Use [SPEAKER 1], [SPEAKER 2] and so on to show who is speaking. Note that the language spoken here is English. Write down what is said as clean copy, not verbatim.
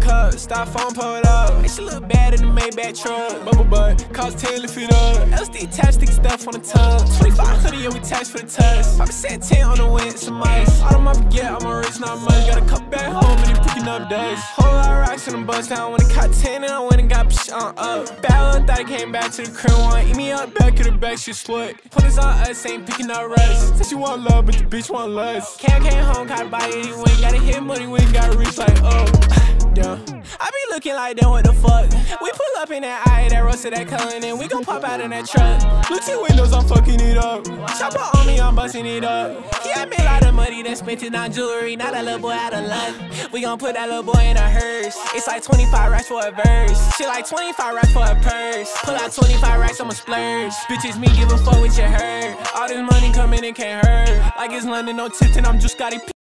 [SPEAKER 1] cup, styrofoam pulled up. And she look bad in the Maybach truck. Bubble butt, cost 10 lift it up. LSD attached, sticky stuff on the tub. 2500, yeah, we tax for the test. Papa said 10 on the wind, some ice. All of my forget, I'm a rich, not money. Got a couple back home and they picking up dust. Whole lot of rocks in the bus down. When I caught 10 and I went and got psh on up. Bad little thought came back to the crib, want eat me up, back of the back, she slut. Police on us, ain't picking up rust. Said she want love, but the bitch want lust. Came home, gotta buy it, you ain't gotta hit money, we ain't gotta reach like, oh. Damn. I be looking like them, what the fuck? We pull up in that eye, that roasted that color, and then we gon' pop out in that truck. Lucy windows, I'm fucking it up. Chopper on me, I'm busting it up. He had me a lot of money, then spent it on jewelry. Now that little boy out of luck. We gon' put that little boy in a hearse. It's like 25 racks for a verse. Shit like 25 racks for a purse. Pull out 25 racks, I'ma splurge. Bitches, me give a fuck what you heard. All this money coming, it can't hurt. Like it's London, no Tipton, I'm just Scotty P.